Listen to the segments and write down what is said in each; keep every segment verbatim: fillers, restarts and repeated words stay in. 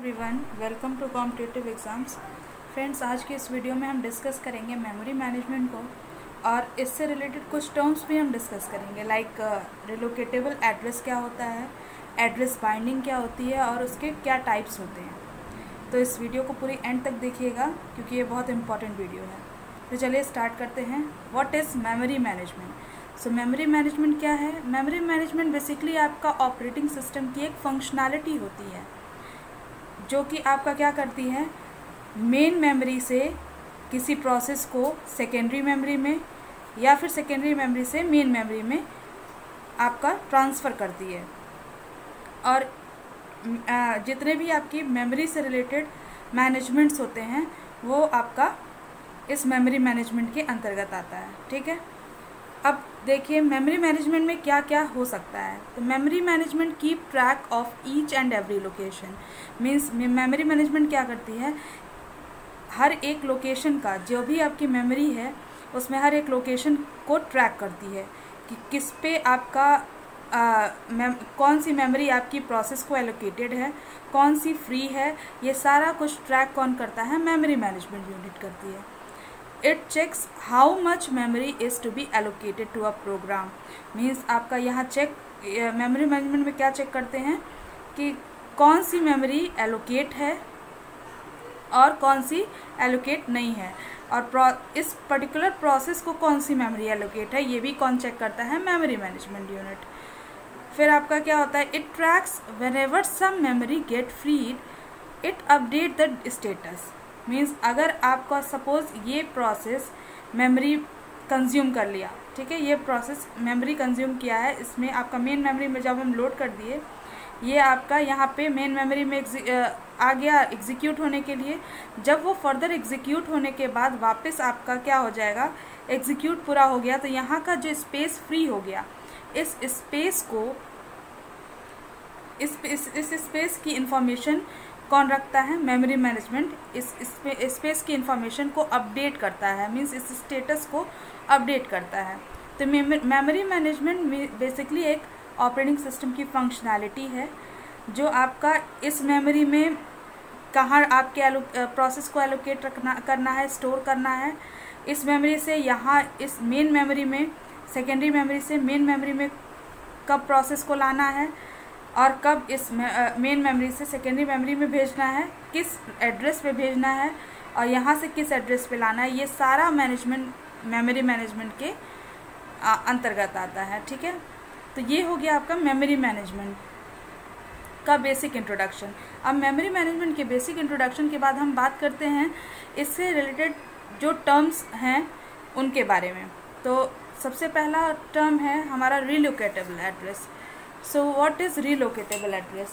Everyone, welcome to competitive exams. Friends, आज के इस वीडियो में हम डिस्कस करेंगे मेमोरी मैनेजमेंट को और इससे रिलेटेड कुछ टर्म्स भी हम डिस्कस करेंगे, लाइक रिलोकेटेबल एड्रेस क्या होता है, एड्रेस बाइंडिंग क्या होती है और उसके क्या टाइप्स होते हैं। तो इस वीडियो को पूरी एंड तक देखिएगा क्योंकि ये बहुत इंपॉर्टेंट वीडियो है। तो चलिए स्टार्ट करते हैं। What is memory management? So memory management क्या है? मेमोरी मैनेजमेंट बेसिकली आपका ऑपरेटिंग सिस्टम की एक फंक्शनैलिटी होती है जो कि आपका क्या करती है, मेन मेमोरी से किसी प्रोसेस को सेकेंडरी मेमोरी में या फिर सेकेंडरी मेमोरी से मेन मेमोरी में आपका ट्रांसफ़र करती है। और जितने भी आपकी मेमोरी से रिलेटेड मैनेजमेंट्स होते हैं वो आपका इस मेमोरी मैनेजमेंट के अंतर्गत आता है। ठीक है, अब देखिए मेमोरी मैनेजमेंट में क्या क्या हो सकता है। तो memory management keep track of each and every location. Means memory management क्या करती है, हर एक लोकेशन का जो भी आपकी मेमोरी है उसमें हर एक लोकेशन को ट्रैक करती है कि किस पे आपका आ, कौन सी मेमोरी आपकी प्रोसेस को एलोकेटेड है, कौन सी फ्री है, ये सारा कुछ ट्रैक कौन करता है, मेमोरी मैनेजमेंट यूनिट करती है। It checks how much memory is to be allocated to a program. Means आपका यहाँ चेक मेमोरी मैनेजमेंट में क्या चेक करते हैं कि कौन सी मेमोरी एलोकेट है और कौन सी एलोकेट नहीं है, और इस पर्टिकुलर प्रोसेस को कौन सी मेमोरी एलोकेट है ये भी कौन चेक करता है, मेमोरी मैनेजमेंट यूनिट। फिर आपका क्या होता है, it tracks whenever some memory get freed it update the status. Means अगर आपका सपोज ये प्रोसेस मेमोरी कंज्यूम कर लिया, ठीक है, ये प्रोसेस मेमोरी कंज्यूम किया है, इसमें आपका मेन मेमोरी में जब हम लोड कर दिए, ये आपका यहाँ पे मेन मेमोरी में आ गया एग्जीक्यूट होने के लिए। जब वो फर्दर एग्जीक्यूट होने के बाद वापस आपका क्या हो जाएगा, एग्जीक्यूट पूरा हो गया तो यहाँ का जो स्पेस फ्री हो गया, इस स्पेस को इस इस, इस स्पेस की इंफॉर्मेशन कौन रखता है, मेमोरी मैनेजमेंट इस स्पेस की इंफॉर्मेशन को अपडेट करता है। मीन्स इस स्टेटस को अपडेट करता है। तो मेमोरी मैनेजमेंट बेसिकली एक ऑपरेटिंग सिस्टम की फंक्शनैलिटी है जो आपका इस मेमोरी में कहाँ आपके प्रोसेस को एलोकेट रखना करना है, स्टोर करना है। इस मेमोरी से यहाँ इस मेन मेमोरी में, सेकेंडरी मेमोरी से मेन मेमोरी में कब प्रोसेस को लाना है और कब इस मेन मेमोरी से सेकेंडरी मेमोरी में भेजना है, किस एड्रेस पे भेजना है और यहाँ से किस एड्रेस पे लाना है, ये सारा मैनेजमेंट मेमोरी मैनेजमेंट के अंतर्गत आता है। ठीक है, तो ये हो गया आपका मेमोरी मैनेजमेंट का बेसिक इंट्रोडक्शन। अब मेमोरी मैनेजमेंट के बेसिक इंट्रोडक्शन के बाद हम बात करते हैं इससे रिलेटेड जो टर्म्स हैं उनके बारे में। तो सबसे पहला टर्म है हमारा relocatable address. So what is relocatable address?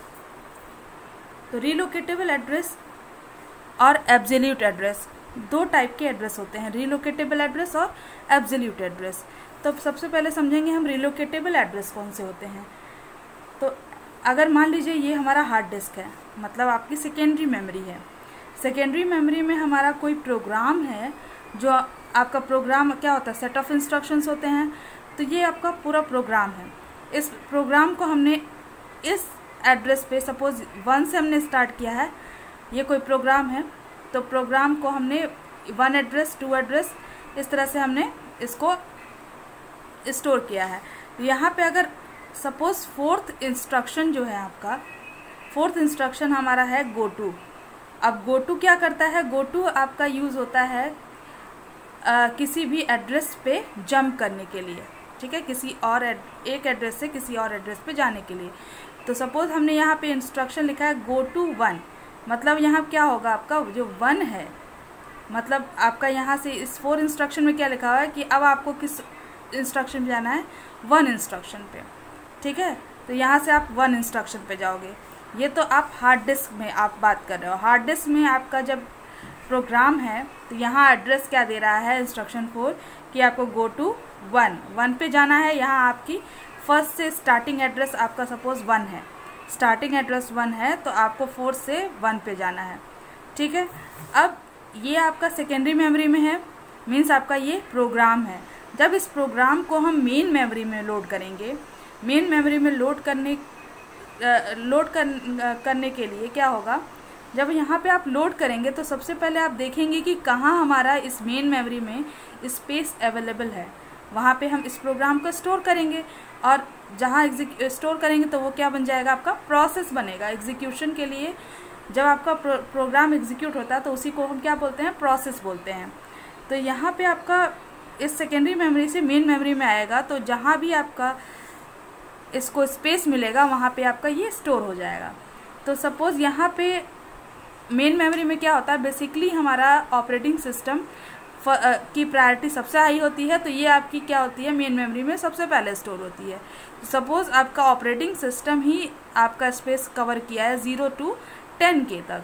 तो रिलोकेटेबल एड्रेस और एब्सोल्यूट एड्रेस, दो टाइप के एड्रेस होते हैं, रिलोकेटेबल एड्रेस और एब्सोल्यूट एड्रेस। तो सबसे पहले समझेंगे हम रिलोकेटेबल एड्रेस कौन से होते हैं। तो अगर मान लीजिए ये हमारा हार्ड डिस्क है, मतलब आपकी सेकेंडरी मेमोरी है, सेकेंडरी मेमोरी में हमारा कोई प्रोग्राम है, जो आपका प्रोग्राम क्या होता है, सेट ऑफ इंस्ट्रक्शंस होते हैं। तो ये आपका पूरा प्रोग्राम है। इस प्रोग्राम को हमने इस एड्रेस पे, सपोज वन से हमने स्टार्ट किया है, ये कोई प्रोग्राम है, तो प्रोग्राम को हमने वन एड्रेस, टू एड्रेस, इस तरह से हमने इसको स्टोर किया है। यहाँ पे अगर सपोज फोर्थ इंस्ट्रक्शन जो है आपका, फोर्थ इंस्ट्रक्शन हमारा है गो टू। अब गो टू क्या करता है, गो टू आपका यूज़ होता है आ, किसी भी एड्रेस पे जंप करने के लिए। ठीक है, किसी और एड, एक एड्रेस से किसी और एड्रेस पे जाने के लिए। तो सपोज हमने यहाँ पे इंस्ट्रक्शन लिखा है गो टू वन, मतलब यहाँ क्या होगा, आपका जो वन है, मतलब आपका यहाँ से इस फोर इंस्ट्रक्शन में क्या लिखा हुआ है कि अब आपको किस इंस्ट्रक्शन पे जाना है, वन इंस्ट्रक्शन पे। ठीक है, तो यहाँ से आप वन इंस्ट्रक्शन पे जाओगे। ये तो आप हार्ड डिस्क में आप बात कर रहे हो। हार्ड डिस्क में आपका जब प्रोग्राम है तो यहाँ एड्रेस क्या दे रहा है, इंस्ट्रक्शन फोर, कि आपको गो टू वन, वन पे जाना है। यहाँ आपकी फर्स्ट से स्टार्टिंग एड्रेस आपका सपोज वन है, स्टार्टिंग एड्रेस वन है, तो आपको फोर से वन पे जाना है। ठीक है, अब ये आपका सेकेंडरी मेमोरी में है, मीन्स आपका ये प्रोग्राम है। जब इस प्रोग्राम को हम मेन मेमोरी में लोड करेंगे, मेन मेमोरी में लोड करने लोड कर, करने के लिए क्या होगा, जब यहाँ पे आप लोड करेंगे तो सबसे पहले आप देखेंगे कि कहाँ हमारा इस मेन मेमोरी में स्पेस अवेलेबल है, वहाँ पे हम इस प्रोग्राम को स्टोर करेंगे। और जहाँ स्टोर करेंगे तो वो क्या बन जाएगा, आपका प्रोसेस बनेगा एग्जीक्यूशन के लिए। जब आपका प्रो, प्रोग्राम एग्जीक्यूट होता है तो उसी को हम क्या बोलते हैं, प्रोसेस बोलते हैं। तो यहाँ पे आपका इस सेकेंडरी मेमोरी से मेन मेमोरी में आएगा, तो जहाँ भी आपका इसको स्पेस मिलेगा वहाँ पे आपका ये स्टोर हो जाएगा। तो सपोज़ यहाँ पे मेन मेमोरी में क्या होता है, बेसिकली हमारा ऑपरेटिंग सिस्टम की प्रायोरिटी सबसे हाई होती है, तो ये आपकी क्या होती है, मेन मेमोरी में सबसे पहले स्टोर होती है। सपोज़ आपका ऑपरेटिंग सिस्टम ही आपका स्पेस कवर किया है ज़ीरो टू टेन के तक।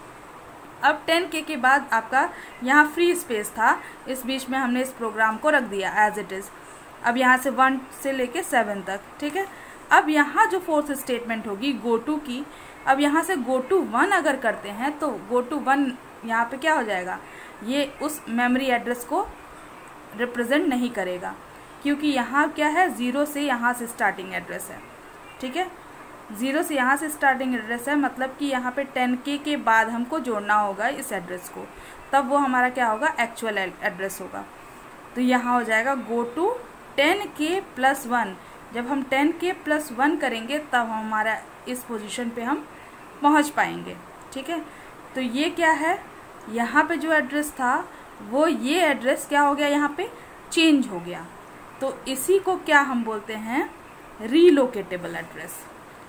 अब टेन के के बाद आपका यहाँ फ्री स्पेस था, इस बीच में हमने इस प्रोग्राम को रख दिया एज इट इज़। अब यहाँ से वन से लेके सेवन तक, ठीक है। अब यहाँ जो फोर्थ स्टेटमेंट होगी गो टू की, अब यहाँ से गो टू वन अगर करते हैं तो गो टू वन यहाँ पे क्या हो जाएगा, ये उस मेमोरी एड्रेस को रिप्रेजेंट नहीं करेगा, क्योंकि यहाँ क्या है, ज़ीरो से यहाँ से स्टार्टिंग एड्रेस है, ठीक है। ज़ीरो से यहाँ से स्टार्टिंग एड्रेस है, मतलब कि यहाँ पे टेन के के बाद हमको जोड़ना होगा इस एड्रेस को, तब वो हमारा क्या होगा, एक्चुअल एड्रेस होगा। तो यहाँ हो जाएगा गो टू टेन के प्लस वन। जब हम टेन के प्लस वन करेंगे तब हमारा इस पोजीशन पे हम पहुँच पाएंगे, ठीक है। तो ये क्या है, यहाँ पे जो एड्रेस था वो ये एड्रेस क्या हो गया, यहाँ पे चेंज हो गया। तो इसी को क्या हम बोलते हैं, रीलोकेटेबल एड्रेस।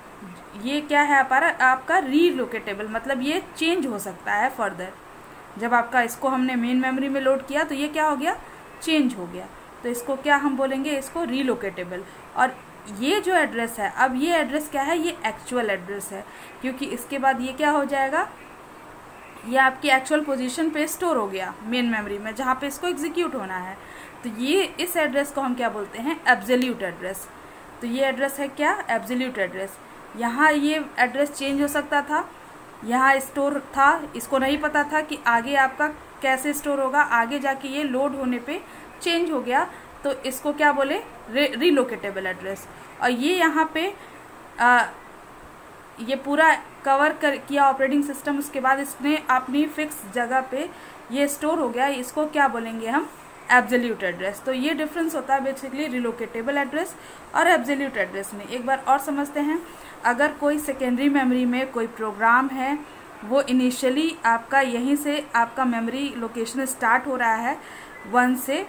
ये क्या है हमारा, आपका रीलोकेटेबल, मतलब ये चेंज हो सकता है फर्दर। जब आपका इसको हमने मेन मेमोरी में लोड किया तो ये क्या हो गया, चेंज हो गया, तो इसको क्या हम बोलेंगे, इसको रीलोकेटेबल। और ये जो एड्रेस है, अब ये एड्रेस क्या है, ये एक्चुअल एड्रेस है, क्योंकि इसके बाद ये क्या हो जाएगा, ये आपकी एक्चुअल पोजीशन पे स्टोर हो गया मेन मेमोरी में, जहाँ पे इसको एग्जीक्यूट होना है। तो ये इस एड्रेस को हम क्या बोलते हैं, एब्सोल्यूट एड्रेस। तो ये एड्रेस है क्या, एब्सोल्यूट एड्रेस। यहाँ ये एड्रेस चेंज हो सकता था, यहाँ स्टोर था, इसको नहीं पता था कि आगे आपका कैसे स्टोर होगा, आगे जाके ये लोड होने पे चेंज हो गया, तो इसको क्या बोले, रीलोकेटेबल एड्रेस। और ये यहाँ पे आ, ये पूरा कवर कर किया ऑपरेटिंग सिस्टम, उसके बाद इसने अपनी फिक्स जगह पे ये स्टोर हो गया, इसको क्या बोलेंगे हम, एब्सोल्यूट एड्रेस। तो ये डिफरेंस होता है बेसिकली रिलोकेटेबल एड्रेस और एब्सोल्यूट एड्रेस में। एक बार और समझते हैं, अगर कोई सेकेंडरी मेमोरी में कोई प्रोग्राम है, वो इनिशियली आपका यहीं से आपका मेमोरी लोकेशन स्टार्ट हो रहा है, वन से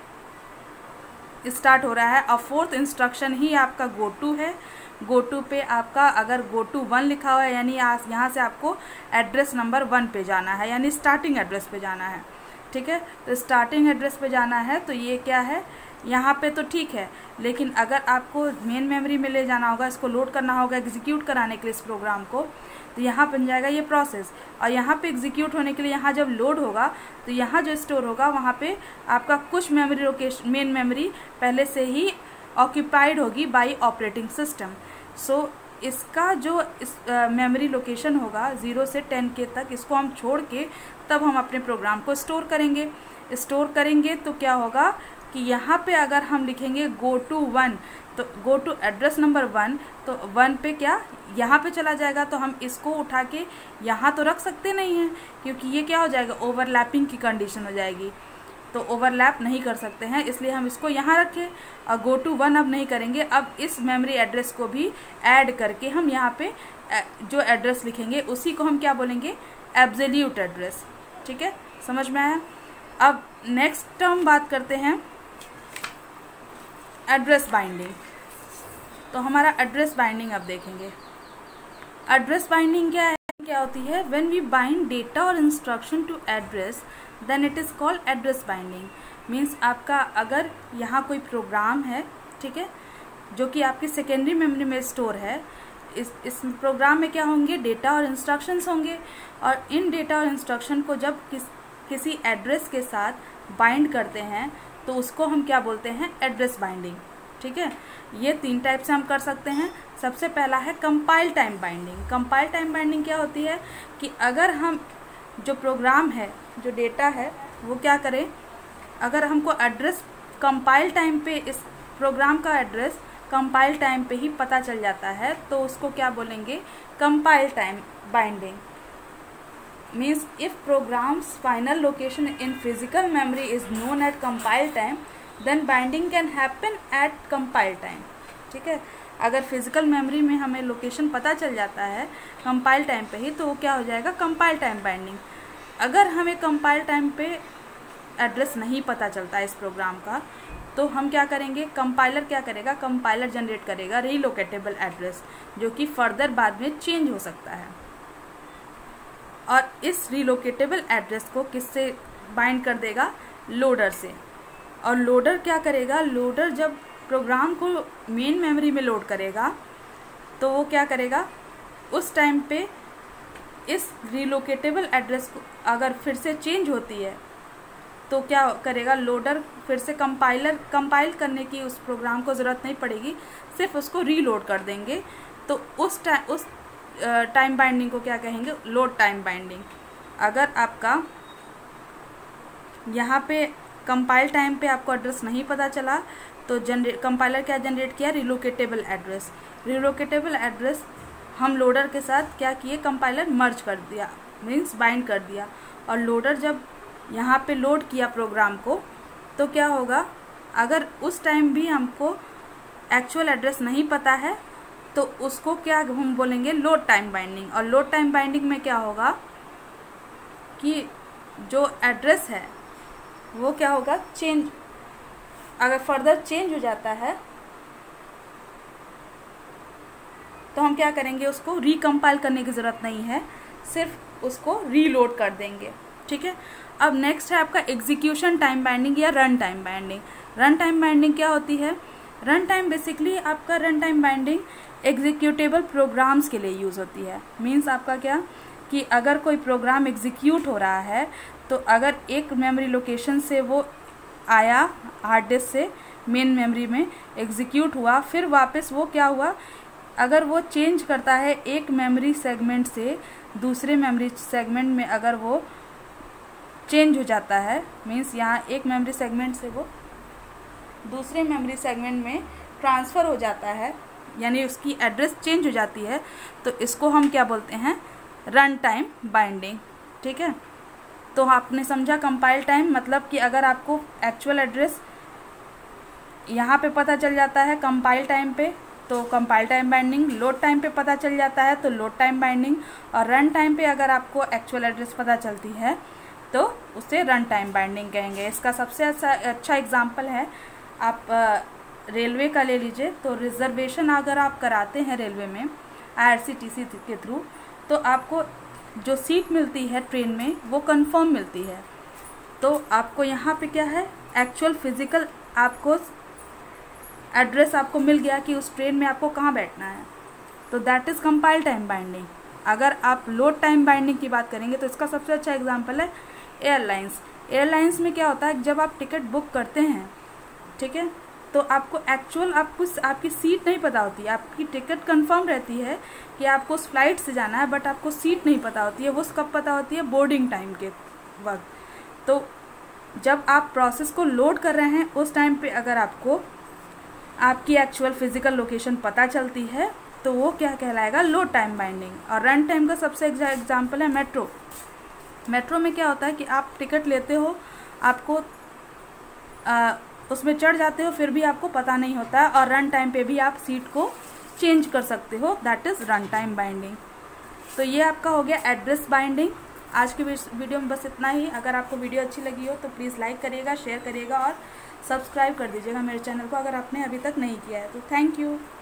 स्टार्ट हो रहा है, और फोर्थ इंस्ट्रक्शन ही आपका गो टू है। गो टू पे आपका अगर गो टू वन लिखा हुआ है, यानी यहाँ से आपको एड्रेस नंबर वन पे जाना है, यानी स्टार्टिंग एड्रेस पे जाना है, ठीक है। तो स्टार्टिंग एड्रेस पे जाना है, तो ये क्या है, यहाँ पे तो ठीक है, लेकिन अगर आपको मेन मेमोरी में ले जाना होगा, इसको लोड करना होगा एग्जीक्यूट कराने के लिए इस प्रोग्राम को, तो यहाँ बन जाएगा ये प्रोसेस। और यहाँ पे एग्जीक्यूट होने के लिए यहाँ जब लोड होगा तो यहाँ जो स्टोर होगा वहाँ पे आपका कुछ मेमोरी लोकेशन, मेन मेमोरी पहले से ही ऑक्यूपाइड होगी बाय ऑपरेटिंग सिस्टम। सो इसका जो इस मेमोरी लोकेशन होगा ज़ीरो से टेन के तक, इसको हम छोड़ के तब हम अपने प्रोग्राम को स्टोर करेंगे। स्टोर करेंगे तो क्या होगा कि यहाँ पे अगर हम लिखेंगे गो टू वन, तो go to address number one, तो वन पे क्या यहाँ पे चला जाएगा, तो हम इसको उठा के यहाँ तो रख सकते नहीं हैं, क्योंकि ये क्या हो जाएगा, ओवरलैपिंग की कंडीशन हो जाएगी, तो ओवरलैप नहीं कर सकते हैं, इसलिए हम इसको यहाँ रखें। और गो टू वन अब नहीं करेंगे, अब इस मेमोरी एड्रेस को भी ऐड करके हम यहाँ पे जो एड्रेस लिखेंगे उसी को हम क्या बोलेंगे, एब्सोल्यूट एड्रेस, ठीक है, समझ में आया। अब नेक्स्ट हम बात करते हैं एड्रेस बाइंडिंग। तो हमारा एड्रेस बाइंडिंग अब देखेंगे। एड्रेस बाइंडिंग क्या है, क्या होती है, व्हेन वी बाइंड डेटा और instruction to address then it is called address binding. Means आपका अगर यहाँ कोई प्रोग्राम है, ठीक है, जो कि आपकी सेकेंडरी मेमोरी में स्टोर है, इस इस प्रोग्राम में क्या होंगे, डेटा और इंस्ट्रक्शंस होंगे, और इन डेटा और इंस्ट्रक्शन को जब किस किसी एड्रेस के साथ बाइंड करते हैं तो उसको हम क्या बोलते हैं, एड्रेस बाइंडिंग, ठीक है। ये तीन टाइप से हम कर सकते हैं। सबसे पहला है compile time binding. Compile time binding क्या होती है कि अगर हम जो प्रोग्राम है, जो डेटा है, वो क्या करें, अगर हमको एड्रेस कंपाइल टाइम पे इस प्रोग्राम का एड्रेस कंपाइल टाइम पे ही पता चल जाता है, तो उसको क्या बोलेंगे, compile time binding. Means if programs final location in physical memory is known at compile time then binding can happen at compile time. ठीक है, अगर फिजिकल मेमोरी में हमें लोकेशन पता चल जाता है कंपाइल टाइम पे ही, तो वो क्या हो जाएगा, कंपाइल टाइम बाइंडिंग। अगर हमें कंपाइल टाइम पे एड्रेस नहीं पता चलता इस प्रोग्राम का, तो हम क्या करेंगे, कंपाइलर क्या करेगा, कंपाइलर जनरेट करेगा रीलोकेटेबल एड्रेस, जो कि फर्दर बाद में चेंज हो सकता है। और इस रीलोकेटेबल एड्रेस को किससे बाइंड कर देगा, लोडर से। और लोडर क्या करेगा, लोडर जब प्रोग्राम को मेन मेमोरी में लोड करेगा, तो वो क्या करेगा, उस टाइम पे इस रीलोकेटेबल एड्रेस को अगर फिर से चेंज होती है तो क्या करेगा, लोडर फिर से कंपाइलर कंपाइल करने की उस प्रोग्राम को ज़रूरत नहीं पड़ेगी, सिर्फ उसको रीलोड कर देंगे। तो उस टाइम उस टाइम बाइंडिंग को क्या कहेंगे, लोड टाइम बाइंडिंग। अगर आपका यहाँ पे कंपाइल टाइम पे आपको एड्रेस नहीं पता चला, तो जनरेट कंपाइलर क्या जनरेट किया, रिलोकेटेबल एड्रेस। रिलोकेटेबल एड्रेस हम लोडर के साथ क्या किए, कंपाइलर मर्ज कर दिया, मीन्स बाइंड कर दिया। और लोडर जब यहाँ पे लोड किया प्रोग्राम को, तो क्या होगा, अगर उस टाइम भी हमको एक्चुअल एड्रेस नहीं पता है, तो उसको क्या हम बोलेंगे, लोड टाइम बाइंडिंग। और लोड टाइम बाइंडिंग में क्या होगा कि जो एड्रेस है वो क्या होगा, चेंज, अगर फर्दर चेंज हो जाता है तो हम क्या करेंगे, उसको रिकम्पाइल करने की ज़रूरत नहीं है, सिर्फ उसको रीलोड कर देंगे। ठीक है, अब नेक्स्ट है आपका एग्जीक्यूशन टाइम बाइंडिंग या run time binding. Run time binding क्या होती है, रन टाइम बेसिकली आपका run time binding executable programs के लिए यूज़ होती है। मीन्स आपका क्या कि अगर कोई प्रोग्राम एग्जीक्यूट हो रहा है, तो अगर एक मेमोरी लोकेशन से वो आया हार्ड डिस्क से मेन मेमोरी में एग्जीक्यूट हुआ, फिर वापस वो क्या हुआ, अगर वो चेंज करता है एक मेमोरी सेगमेंट से दूसरे मेमोरी सेगमेंट में, अगर वो चेंज हो जाता है, मीन्स यहाँ एक मेमोरी सेगमेंट से वो दूसरे मेमोरी सेगमेंट में ट्रांसफ़र हो जाता है, यानी उसकी एड्रेस चेंज हो जाती है, तो इसको हम क्या बोलते हैं, रन टाइम बाइंडिंग। ठीक है, तो आपने समझा कंपाइल टाइम मतलब कि अगर आपको एक्चुअल एड्रेस यहाँ पे पता चल जाता है कंपाइल टाइम पे, तो compile time binding. Load time पे पता चल जाता है तो लोड टाइम बाइंडिंग। और रन टाइम पे अगर आपको एक्चुअल एड्रेस पता चलती है तो उसे रन टाइम बाइंडिंग कहेंगे। इसका सबसे अच्छा अच्छा एग्जाम्पल है, आप रेलवे का ले लीजिए, तो रिजर्वेशन अगर आप कराते हैं रेलवे में I R C T C के थ्रू, तो आपको जो सीट मिलती है ट्रेन में वो कंफर्म मिलती है। तो आपको यहाँ पे क्या है, एक्चुअल फिजिकल आपको एड्रेस आपको मिल गया कि उस ट्रेन में आपको कहाँ बैठना है, तो that is compile time binding. अगर आप लोड टाइम बाइंडिंग की बात करेंगे तो इसका सबसे अच्छा एग्जांपल है एयरलाइंस। एयरलाइंस में क्या होता है, जब आप टिकट बुक करते हैं, ठीक है, तो आपको एक्चुअल आपको आपकी सीट नहीं पता होती है। आपकी टिकट कंफर्म रहती है कि आपको उस फ्लाइट से जाना है, बट आपको सीट नहीं पता होती है। वो कब पता होती है, बोर्डिंग टाइम के वक्त। तो जब आप प्रोसेस को लोड कर रहे हैं उस टाइम पे अगर आपको आपकी एक्चुअल फिजिकल लोकेशन पता चलती है तो वो क्या कहलाएगा, लोड टाइम बाइंडिंग। और रन टाइम का सबसे एग्जाम्पल है मेट्रो। मेट्रो में क्या होता है कि आप टिकट लेते हो, आपको आ, उसमें चढ़ जाते हो, फिर भी आपको पता नहीं होता है, और रन टाइम पे भी आप सीट को चेंज कर सकते हो, that is run time binding. तो ये आपका हो गया एड्रेस बाइंडिंग। आज की वीडियो में बस इतना ही। अगर आपको वीडियो अच्छी लगी हो तो प्लीज़ लाइक करिएगा, शेयर करिएगा और सब्सक्राइब कर दीजिएगा मेरे चैनल को अगर आपने अभी तक नहीं किया है तो। Thank you.